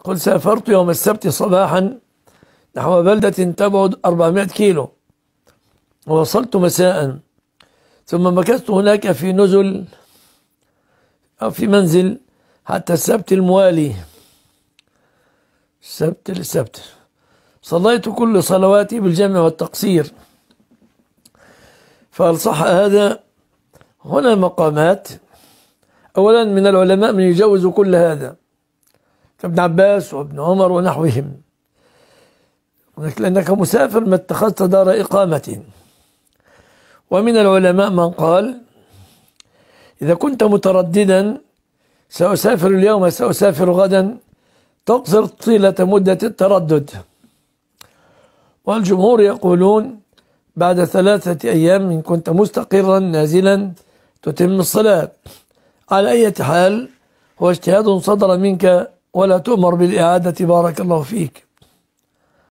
قل سافرت يوم السبت صباحا نحو بلدة تبعد 400 كيلو، ووصلت مساء، ثم مكثت هناك في نزل أو في منزل حتى السبت الموالي، السبت للسبت. صليت كل صلواتي بالجمع والتقصير. فهل صح هذا؟ هنا مقامات. أولا من العلماء من يجوز كل هذا كابن عباس وابن عمر ونحوهم، لأنك مسافر ما اتخذت دار إقامة. ومن العلماء من قال إذا كنت مترددا سأسافر اليوم سأسافر غدا تقصر طيلة مدة التردد. والجمهور يقولون بعد 3 أيام إن كنت مستقرا نازلا تتم الصلاة. على أي حال هو اجتهاد صدر منك ولا تؤمر بالإعادة، بارك الله فيك.